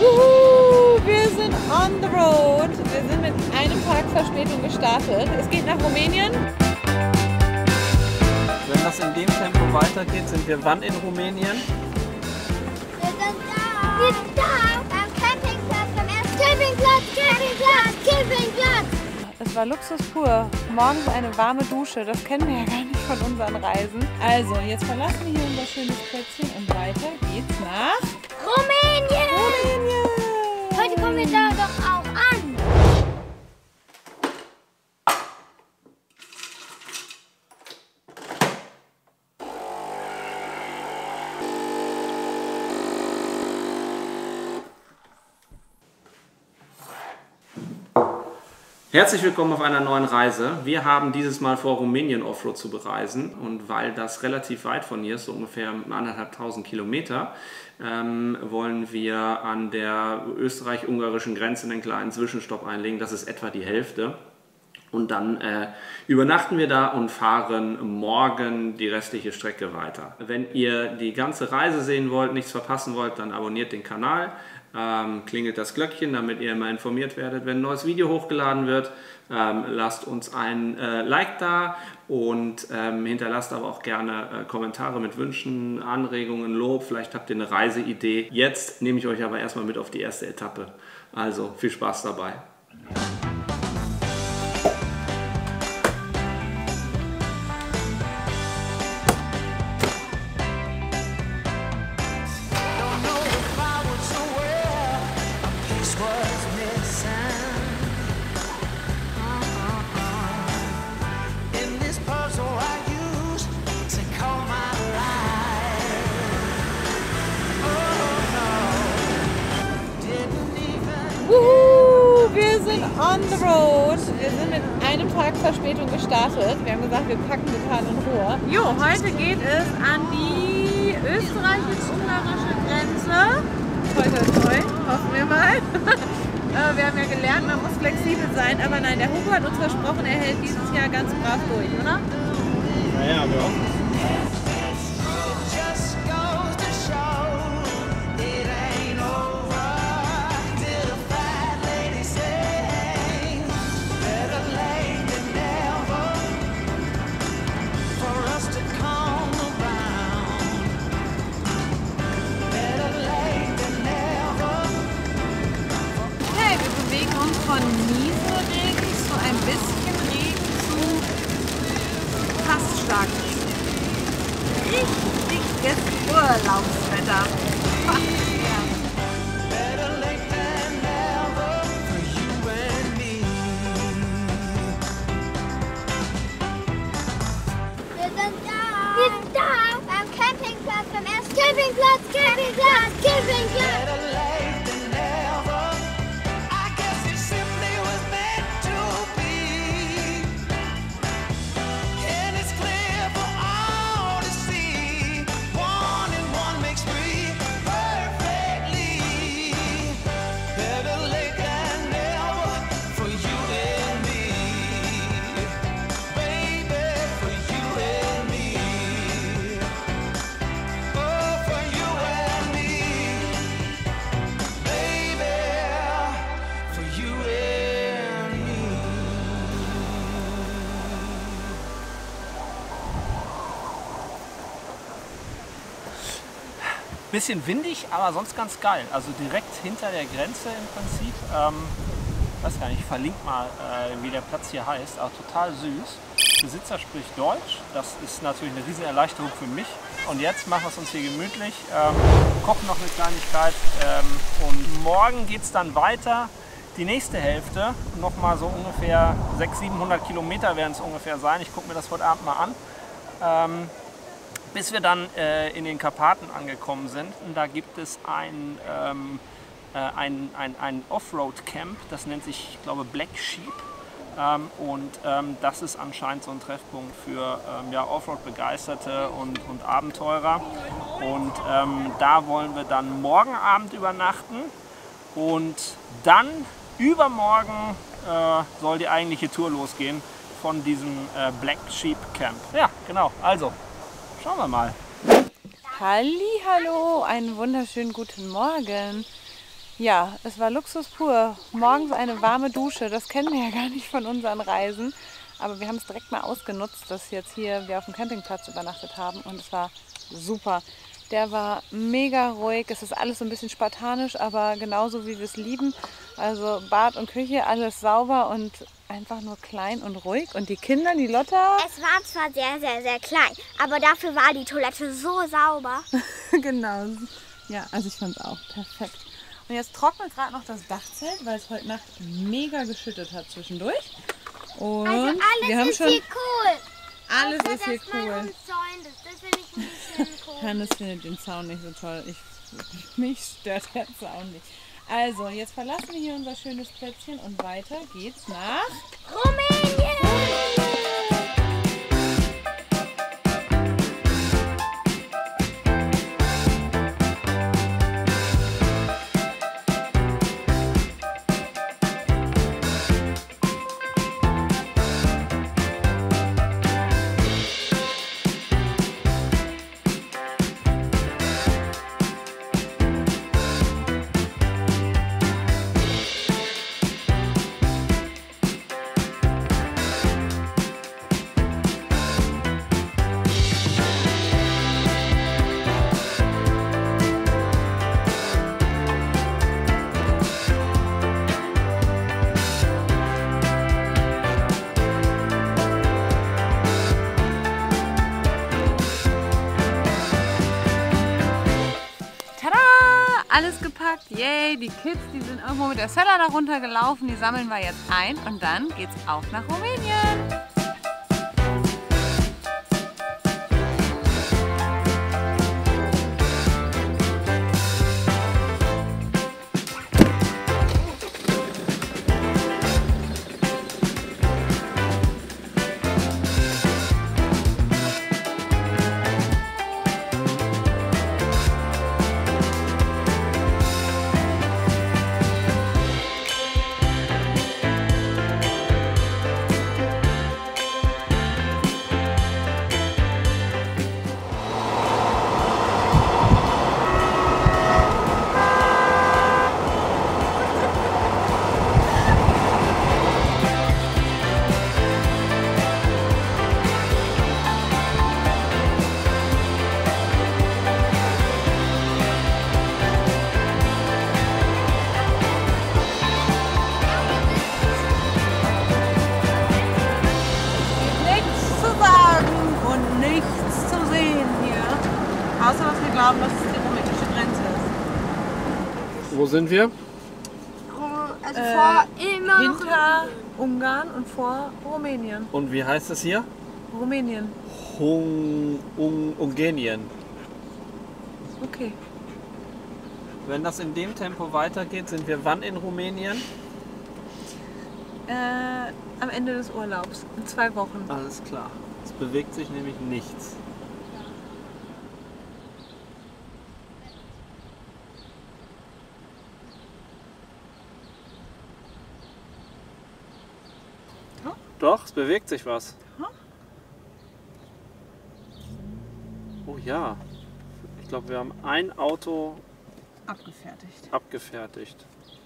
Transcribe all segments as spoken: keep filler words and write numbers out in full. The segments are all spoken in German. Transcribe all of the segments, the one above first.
Juhu, wir sind on the road. Wir sind mit einem Tag Verspätung gestartet. Es geht nach Rumänien. Wenn das in dem Tempo weitergeht, sind wir wann in Rumänien? Wir sind da. Wir sind da. Am Campingplatz, beim ersten Campingplatz, Campingplatz, Campingplatz. Es war Luxus pur. Morgens eine warme Dusche. Das kennen wir ja gar nicht von unseren Reisen. Also, jetzt verlassen wir hier unser schönes Plätzchen und weiter geht's nach Rumänien. Rumänien. Heute kommen wir da doch auch an. Herzlich willkommen auf einer neuen Reise. Wir haben dieses Mal vor, Rumänien Offroad zu bereisen, und weil das relativ weit von hier ist, so ungefähr anderthalbtausend Kilometer, ähm, wollen wir an der österreich-ungarischen Grenze einen kleinen Zwischenstopp einlegen. Das ist etwa die Hälfte. Und dann äh, übernachten wir da und fahren morgen die restliche Strecke weiter. Wenn ihr die ganze Reise sehen wollt, nichts verpassen wollt, dann abonniert den Kanal. Ähm, klingelt das Glöckchen, damit ihr immer informiert werdet, wenn ein neues Video hochgeladen wird. Ähm, lasst uns ein äh, Like da und ähm, hinterlasst aber auch gerne äh, Kommentare mit Wünschen, Anregungen, Lob. Vielleicht habt ihr eine Reiseidee. Jetzt nehme ich euch aber erstmal mit auf die erste Etappe. Also viel Spaß dabei. Juhu, wir sind on the road. Wir sind mit einem Tag Verspätung gestartet. Wir haben gesagt, wir packen total in Ruhe. Jo, heute geht es an die österreichisch-ungarische Grenze. Toi, toi, toi, hoffen wir mal. Wir haben ja gelernt, man muss flexibel sein, aber nein, der Hugo hat uns versprochen, er hält dieses Jahr ganz brav durch, oder? Naja, wir hoffen. Von Nieselregen zu ein bisschen Regen zu fast starkem Regen. Richtiges Urlaubswetter. Ja. Wir sind da. Wir sind da. Beim Campingplatz, beim ersten Campingplatz, Campingplatz, Campingplatz. Bisschen windig, aber sonst ganz geil. Also direkt hinter der Grenze im Prinzip. Ähm, weiß gar nicht, ich verlinke mal, äh, wie der Platz hier heißt. Aber total süß. Der Besitzer spricht Deutsch. Das ist natürlich eine riesen Erleichterung für mich. Und jetzt machen wir es uns hier gemütlich. Ähm, kochen noch eine Kleinigkeit. Ähm, und morgen geht es dann weiter. Die nächste Hälfte, nochmal so ungefähr sechshundert, siebenhundert Kilometer werden es ungefähr sein. Ich gucke mir das heute Abend mal an. Ähm, Bis wir dann äh, in den Karpaten angekommen sind. Und da gibt es ein, ähm, äh, ein, ein, ein Offroad-Camp, das nennt sich, ich glaube, Black Sheep. Ähm, und ähm, das ist anscheinend so ein Treffpunkt für ähm, ja, Offroad-Begeisterte und, und Abenteurer. Und ähm, da wollen wir dann morgen Abend übernachten. Und dann übermorgen äh, soll die eigentliche Tour losgehen von diesem äh, Black Sheep Camp. Ja, genau. Also, schauen wir mal. Hallihallo, einen wunderschönen guten Morgen. Ja, es war Luxus pur. Morgens eine warme Dusche, das kennen wir ja gar nicht von unseren Reisen. Aber wir haben es direkt mal ausgenutzt, dass jetzt hier wir auf dem Campingplatz übernachtet haben und es war super. Der war mega ruhig, es ist alles so ein bisschen spartanisch, aber genauso wie wir es lieben. Also Bad und Küche, alles sauber und einfach nur klein und ruhig. Und die Kinder, die Lotta... Es war zwar sehr, sehr, sehr klein, aber dafür war die Toilette so sauber. Genau, ja, also ich fand es auch perfekt. Und jetzt trocknet gerade noch das Dachzelt, weil es heute Nacht mega geschüttet hat zwischendurch. Und Also alles wir haben ist schon, hier cool. alles Außer, ist hier dass man cool. umzäunt ist. Das finde ich ein bisschen cool. Hannes findet den Zaun nicht so toll. Ich, mich stört der Zaun nicht. Also, jetzt verlassen wir hier unser schönes Plätzchen und weiter geht's nach Rumänien! alles gepackt. Yay, die Kids, die sind irgendwo mit der Sella da runtergelaufen. Die sammeln wir jetzt ein und dann geht's auch nach Rumänien. Außer, dass wir glauben, dass es die rumänische Grenze ist. Wo sind wir? Also Äh, vor immer Hinter Ungarn und vor Rumänien. Und wie heißt es hier? Rumänien. Hung, Un, Ungenien. Okay. Wenn das in dem Tempo weitergeht, sind wir wann in Rumänien? Äh, am Ende des Urlaubs. In zwei Wochen. Alles klar. Es bewegt sich nämlich nichts. Doch, es bewegt sich was. Hm? Oh ja. Ich glaube, wir haben ein Auto Abgefertigt. abgefertigt.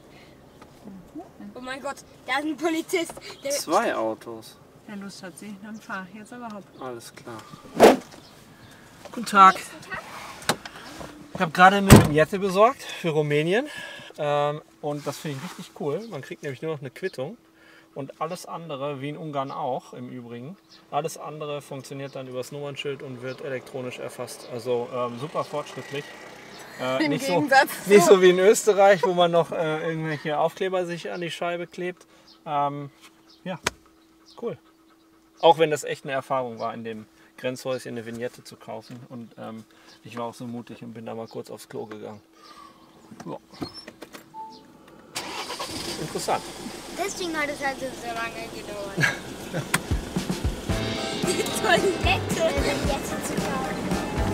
Oh mein Gott, da ist ein Polizist. Der Zwei Autos. Wer Lust hat sie, dann fahr. Jetzt aber hopp. Alles klar. Guten Tag. Ich habe gerade eine Vignette besorgt für Rumänien. Ähm, und das finde ich richtig cool. Man kriegt nämlich nur noch eine Quittung. Und alles andere, wie in Ungarn auch im Übrigen, alles andere funktioniert dann übers Nummernschild und wird elektronisch erfasst. Also ähm, super fortschrittlich. Äh, Im nicht, so, Gegensatz nicht zu- so wie in Österreich, wo man noch äh, irgendwelche Aufkleber sich an die Scheibe klebt. Ähm, ja, cool. Auch wenn das echt eine Erfahrung war, in dem Grenzhäuschen eine Vignette zu kaufen. Und ähm, ich war auch so mutig und bin da mal kurz aufs Klo gegangen. Ja. Interessant. Deswegen hat es halt so lange gedauert. Die Toilette. Jetzt zu kaufen.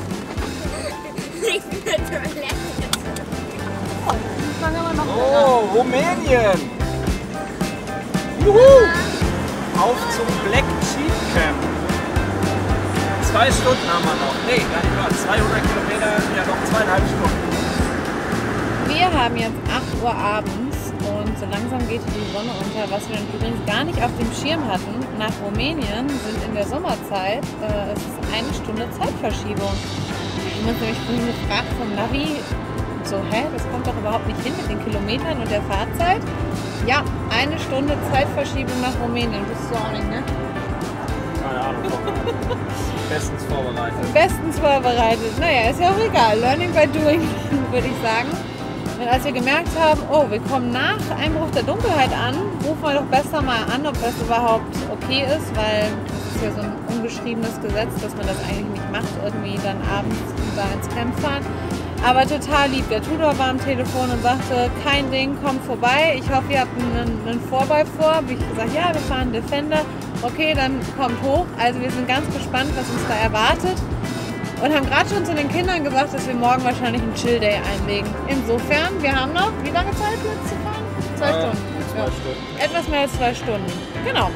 Ich bin eine Toilette. Fangen wir noch Oh, Rumänien! Juhu! Auf zum Black Sheep Camp. Zwei Stunden haben wir noch. Nee, gar nicht wahr. zweihundert Kilometer, ja noch zweieinhalb Stunden. Wir haben jetzt acht Uhr abends und so langsam geht hier die Sonne unter. Was wir übrigens gar nicht auf dem Schirm hatten, nach Rumänien sind in der Sommerzeit, äh, es ist eine Stunde Zeitverschiebung. Wir haben uns nämlich vorhin gefragt vom Navi, so, hä, das kommt doch überhaupt nicht hin mit den Kilometern und der Fahrzeit. Ja, eine Stunde Zeitverschiebung nach Rumänien, das ist so auch nicht, ne? Keine Ahnung. Bestens vorbereitet. Bestens vorbereitet. Naja, ist ja auch egal. Learning by doing, würde ich sagen. Und als wir gemerkt haben, oh, wir kommen nach Einbruch der Dunkelheit an, rufen wir doch besser mal an, ob das überhaupt okay ist, weil das ist ja so ein ungeschriebenes Gesetz, dass man das eigentlich nicht macht, irgendwie dann abends über ins Camp fahren. Aber total lieb. Der Tudor war am Telefon und sagte, kein Ding, kommt vorbei. Ich hoffe, ihr habt einen, einen Vorbei vor. Habe ich gesagt, ja, wir fahren Defender. Okay, dann kommt hoch. Also wir sind ganz gespannt, was uns da erwartet. Und haben gerade schon zu den Kindern gesagt, dass wir morgen wahrscheinlich einen Chill-Day einlegen. Insofern, wir haben noch, wie lange Zeit jetzt zu fahren? Zwei äh, Stunden. Zwei ja. Stunden. Etwas mehr als zwei Stunden. Genau.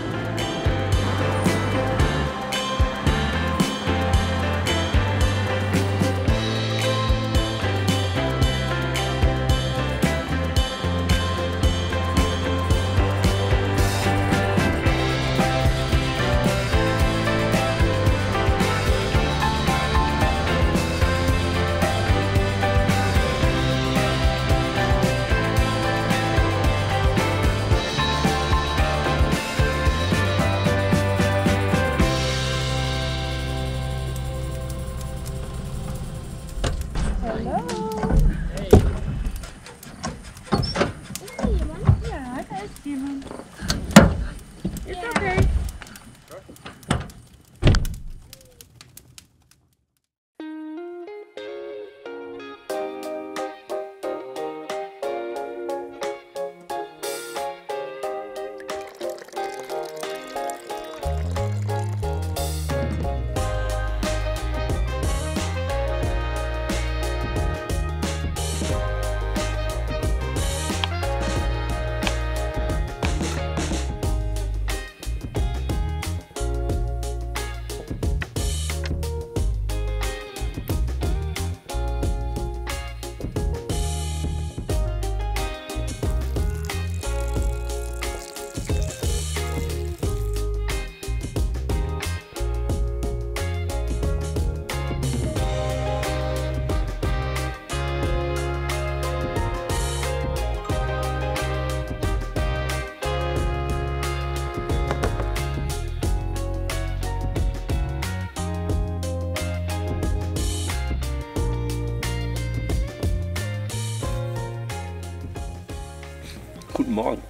Guten Morgen.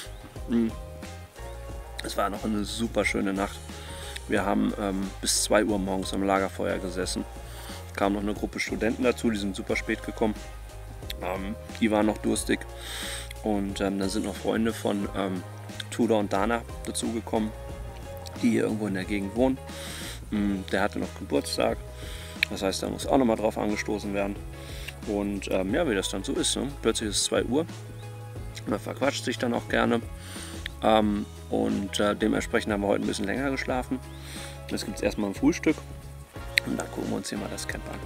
Es war noch eine super schöne Nacht. Wir haben ähm, bis zwei Uhr morgens am Lagerfeuer gesessen. Kam noch eine Gruppe Studenten dazu, die sind super spät gekommen. Ähm, die waren noch durstig. Und ähm, dann sind noch Freunde von ähm, Tudor und Dana dazugekommen, die hier irgendwo in der Gegend wohnen. Ähm, der hatte noch Geburtstag. Das heißt, da muss auch noch mal drauf angestoßen werden. Und ähm, ja, wie das dann so ist. Ne? Plötzlich ist es zwei Uhr. Man verquatscht sich dann auch gerne. Ähm, und äh, dementsprechend haben wir heute ein bisschen länger geschlafen. Jetzt gibt es erstmal ein Frühstück. Und dann gucken wir uns hier mal das Camp an.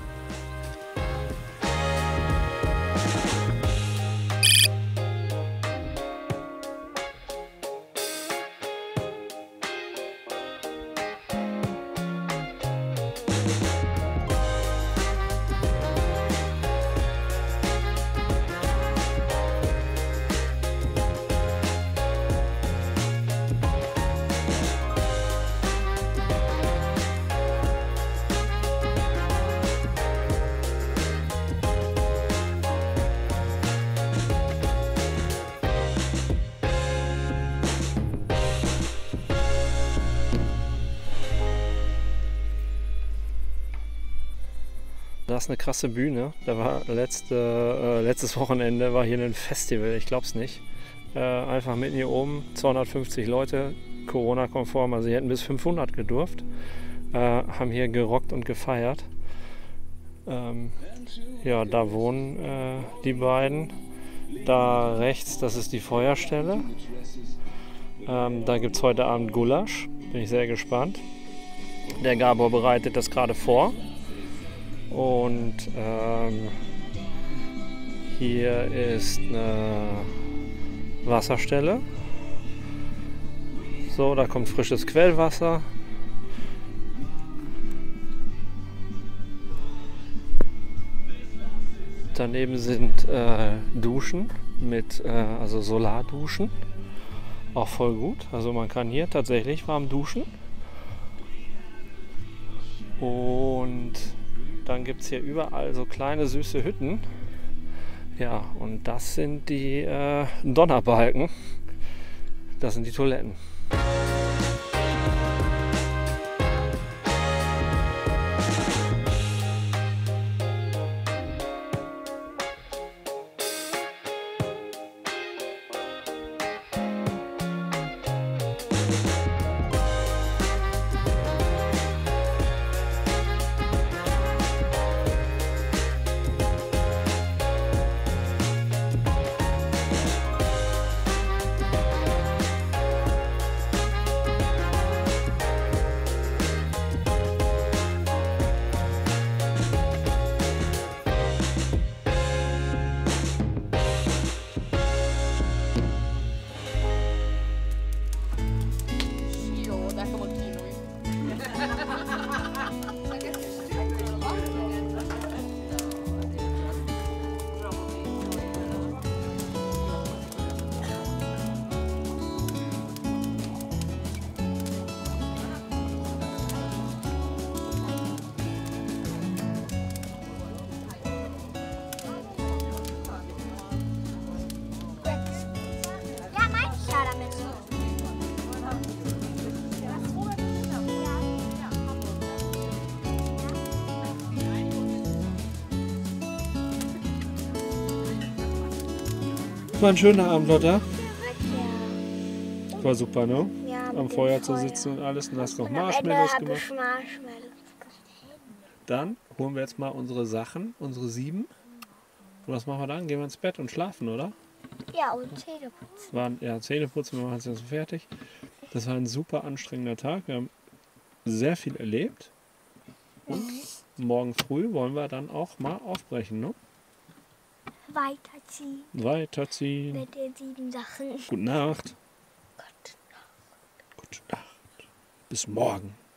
Das ist eine krasse Bühne. Da war letzte, äh, letztes Wochenende war hier ein Festival, ich glaube es nicht. Äh, einfach mitten hier oben, zweihundertfünfzig Leute, Corona-konform, also hier hätten bis fünfhundert gedurft. Äh, haben hier gerockt und gefeiert. Ähm, ja, da wohnen äh, die beiden. Da rechts, das ist die Feuerstelle. Ähm, da gibt es heute Abend Gulasch, bin ich sehr gespannt. Der Gabor bereitet das gerade vor. Und ähm, Hier ist eine Wasserstelle. So, da kommt frisches Quellwasser. Daneben sind äh, Duschen mit äh, also Solarduschen. Auch voll gut. Also man kann hier tatsächlich warm duschen. Und dann gibt es hier überall so kleine süße Hütten. Ja, und das sind die äh, Donnerbalken. Das sind die Toiletten. Ja, mein ich ja damit. War ein schöner Abend, Lotta. Ja. War super, ne? Ja, Am mit Feuer dem zu sitzen und alles. Und hast noch Und am Ende Marshmallows habe gemacht. ich Marshmallows. Dann holen wir jetzt mal unsere Sachen, unsere sieben. Und was machen wir dann? Gehen wir ins Bett und schlafen, oder? Ja, und Zähne putzen. Waren ja Zähneputzen, wir machen es jetzt fertig. Das war ein super anstrengender Tag. Wir haben sehr viel erlebt. Und morgen früh wollen wir dann auch mal aufbrechen, ne? Weiterziehen Weiterziehen. mit den sieben Sachen. Gute Nacht. Gott. Gute Nacht. Bis morgen.